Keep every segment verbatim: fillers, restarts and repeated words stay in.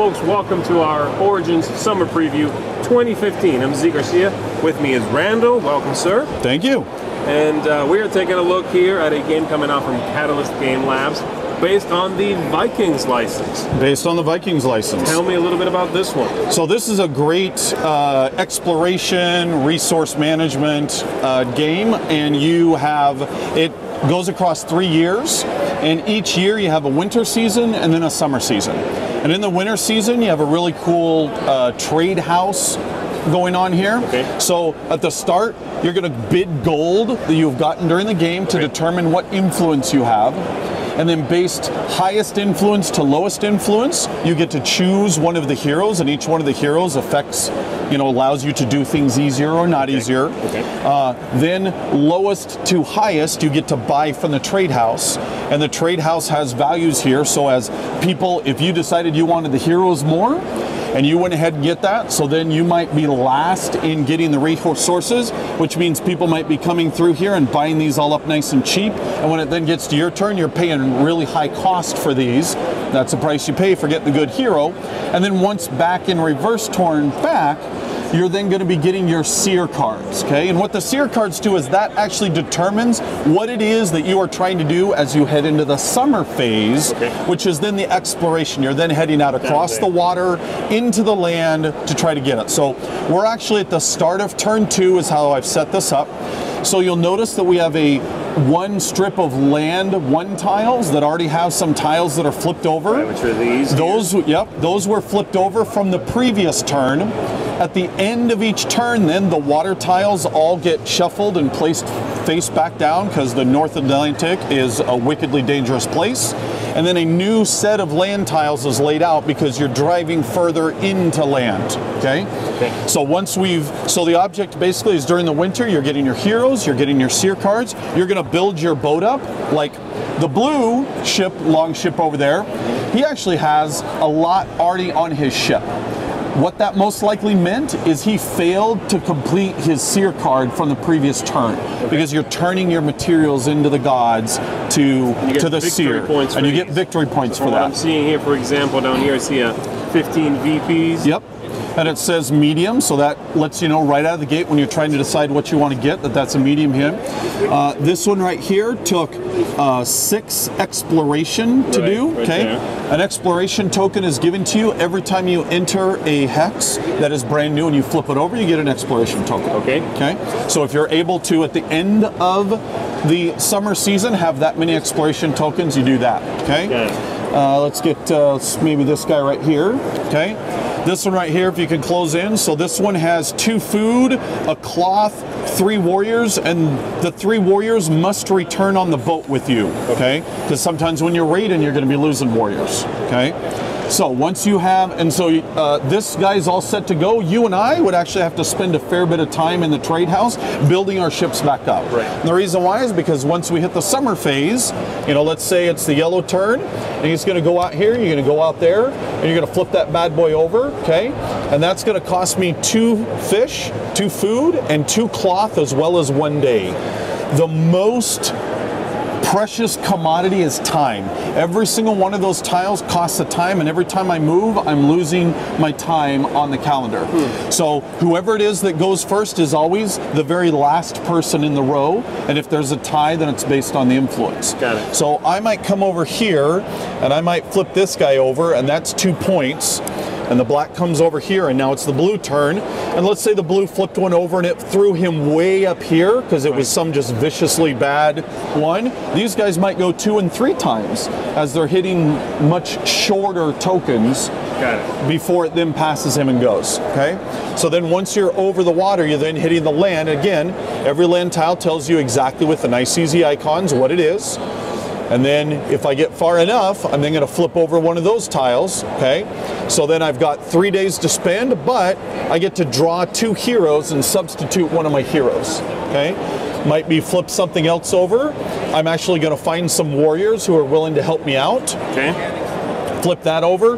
folks, welcome to our Origins Summer Preview twenty fifteen. I'm Z Garcia. With me is Randall. Welcome, sir. Thank you. And uh, we are taking a look here at a game coming out from Catalyst Game Labs based on the Vikings license. Based on the Vikings license. Tell me a little bit about this one. So this is a great uh, exploration, resource management uh, game, and you have, it goes across three years, and each year you have a winter season and then a summer season. And in the winter season, you have a really cool uh, trade house going on here. Okay. So at the start, you're going to bid gold that you've gotten during the game to okay. determine what influence you have. And then based highest influence to lowest influence, you get to choose one of the heroes, and each one of the heroes affects, you know, allows you to do things easier or not okay. easier. Okay. Uh, then lowest to highest, you get to buy from the trade house. And the trade house has values here, so as people, if you decided you wanted the heroes more, and you went ahead and get that, so then you might be last in getting the resources, which means people might be coming through here and buying these all up nice and cheap, and when it then gets to your turn, you're paying really high cost for these. That's the price you pay for getting the good hero. And then once back in reverse turn back, you're then going to be getting your seer cards, okay? And what the seer cards do is that actually determines what it is that you are trying to do as you head into the summer phase, okay. which is then the exploration. You're then heading out across the water into the land to try to get it. So we're actually at the start of turn two is how I've set this up. So you'll notice that we have a one strip of land, one tiles that already have some tiles that are flipped over. Right, which are these? Those, here? yep, those were flipped over from the previous turn. At the end of each turn, then the water tiles all get shuffled and placed face back down because the North Atlantic is a wickedly dangerous place. And then a new set of land tiles is laid out because you're driving further into land, okay? Okay. So once we've, so the object basically is during the winter, you're getting your heroes, you're getting your seer cards, you're gonna build your boat up. Like the blue ship, long ship over there, he actually has a lot already on his ship. What that most likely meant is he failed to complete his seer card from the previous turn, okay. because you're turning your materials into the gods to to the seer, points and you these. get victory points so for what that. I'm seeing here, for example, down here, I see a fifteen V Ps. Yep. And it says medium, so that lets you know right out of the gate when you're trying to decide what you want to get that that's a medium hit. Uh, this one right here took uh, six exploration to right, do. Right okay, there. An exploration token is given to you every time you enter a hex that is brand new, and you flip it over, you get an exploration token. Okay. Okay. So if you're able to at the end of the summer season have that many exploration tokens, you do that. Okay. Yeah. Uh, let's get uh, maybe this guy right here. Okay. This one right here, if you can close in. So this one has two food, a cloth, three warriors, and the three warriors must return on the boat with you, okay? Because sometimes when you're raiding, you're going to be losing warriors, okay? So once you have, and so uh, this guy's all set to go, you and I would actually have to spend a fair bit of time in the trade house building our ships back up. Right. And the reason why is because once we hit the summer phase, you know, let's say it's the yellow turn, and he's going to go out here, you're going to go out there, and you're going to flip that bad boy over, okay? And that's going to cost me two fish, two food, and two cloth, as well as one day. The most precious commodity is time. Every single one of those tiles costs a time, and every time I move, I'm losing my time on the calendar. Hmm. So whoever it is that goes first is always the very last person in the row, and if there's a tie, then it's based on the influence. Got it. So I might come over here, and I might flip this guy over, and that's two points. And the black comes over here, and now it's the blue turn. And let's say the blue flipped one over and it threw him way up here because it was some just viciously bad one. These guys might go two and three times as they're hitting much shorter tokens. Got it. Before it then passes him and goes, okay? So then once you're over the water, you're then hitting the land. Again, every land tile tells you exactly with the nice easy icons what it is. And then if I get far enough, I'm then going to flip over one of those tiles, okay? So then I've got three days to spend, but I get to draw two heroes and substitute one of my heroes, okay? Might be flip something else over. I'm actually going to find some warriors who are willing to help me out. Okay. Flip that over,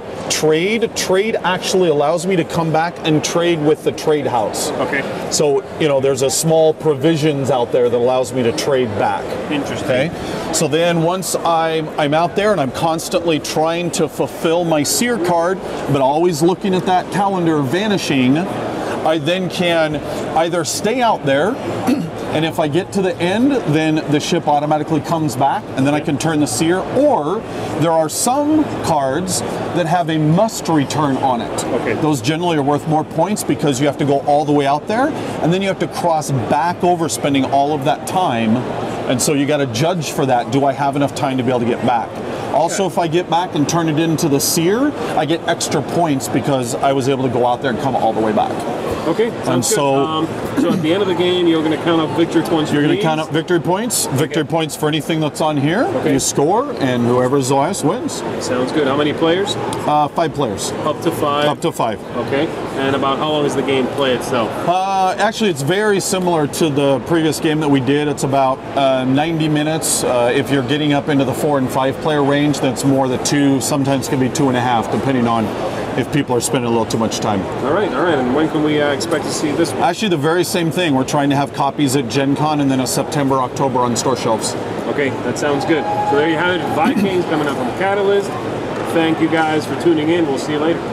trade, trade actually allows me to come back and trade with the trade house. Okay. So, you know, there's a small provisions out there that allows me to trade back. Interesting. Okay. So then once I'm, I'm out there and I'm constantly trying to fulfill my seer card, but always looking at that calendar vanishing, I then can either stay out there, and if I get to the end, then the ship automatically comes back, and then I can turn the seer, or there are some cards that have a must return on it. Okay. Those generally are worth more points because you have to go all the way out there, and then you have to cross back over, spending all of that time, and so you got to judge for that. Do I have enough time to be able to get back? Also, if I get back and turn it into the seer, I get extra points because I was able to go out there and come all the way back. Okay, sounds And good. so- Um, so at the end of the game, you're going to count up victory points. You're for going to these? count up victory points, victory Okay. points for anything that's on here. Okay. You score, and whoever's the highest wins. Sounds good. How many players? Uh, five players, Up to five. up to five. Okay. And about how long does the game play itself? Uh, actually, it's very similar to the previous game that we did. It's about uh, ninety minutes. Uh, if you're getting up into the four and five player range, that's more the two. Sometimes can be two and a half, depending on if people are spending a little too much time. All right, all right. And when can we uh, expect to see this one? Actually, the very same thing. We're trying to have copies at Gen Con and then a September, October on store shelves. Okay, that sounds good. So there you have it. Vikings coming up from Catalyst. Thank you guys for tuning in. We'll see you later.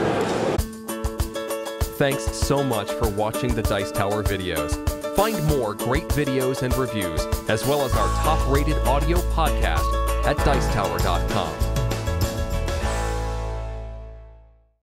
Thanks so much for watching the Dice Tower videos. Find more great videos and reviews, as well as our top-rated audio podcast at dice tower dot com.